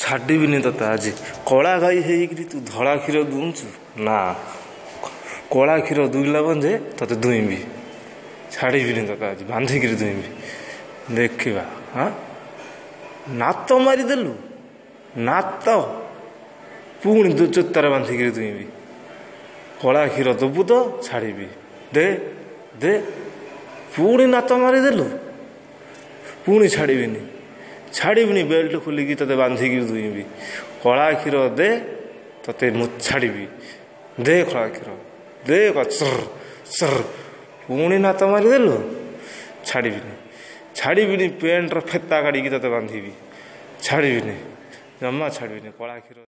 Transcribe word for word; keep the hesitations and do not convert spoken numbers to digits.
ଛାଡ଼ିବିନି ତତେ ଆଜି। କଳା ଗାଈ ହେଇକିରି ତୁ ଧଳା କ୍ଷୀର ଦୁଉଁଛୁ ନା, କଳା କ୍ଷୀର ଦୁଇଁଲା ବନ୍ଧେ ତତେ ଦୁଇଁବି, ଛାଡ଼ିବିନି ତତେ ଆଜି, ବାନ୍ଧିକିରି ଦୁଇଁବି। ଦେଖିବା ହଁ, ନାତ ମାରିଦେଲୁ, ନାତ ପୁଣି ଜୋତାରେ ବାନ୍ଧିକିରି ଦୁଇଁବି। କଳା କ୍ଷୀର ଦେବୁ ତ ଛାଡ଼ିବି, ଦେ ଦେ। ପୁଣି ନାତ ମାରିଦେଲୁ, ପୁଣି ଛାଡ଼ିବିନି, ଛାଡ଼ିବିନି। ବେଲ୍ଟ ଖୋଲିକି ତତେ ବାନ୍ଧିକିରି ଦୁଇଁବି। କଳା କ୍ଷୀର ଦେ, ତତେ ମୁଁ ଛାଡ଼ିବି। ଦେ କଳା କ୍ଷୀର ଦେ, ସର ସର। ପୁଣି ନାତ ମାରିଦେଲୁ, ଛାଡ଼ିବିନି, ଛାଡ଼ିବିନି। ପ୍ୟାଣ୍ଟର ଫେତା କାଢ଼ିକି ତତେ ବାନ୍ଧିବି, ଛାଡ଼ିବିନି, ଜମା ଛାଡ଼ିବିନି। କଳା କ୍ଷୀର